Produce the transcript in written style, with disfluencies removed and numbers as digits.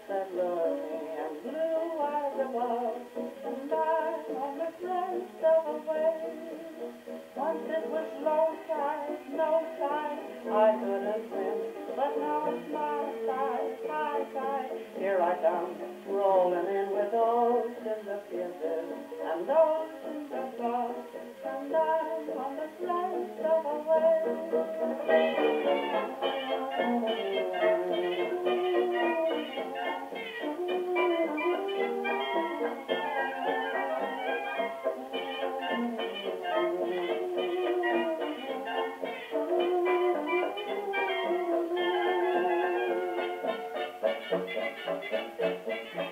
that lure me and blue eyes above, and I'm on the crest of a wave. Once it was low tide, no tide, I couldn't swim, but now it's my tide, high tide. Here I come, rolling in with oceans of kisses and oceans of love, and I'm on the crest of a wave.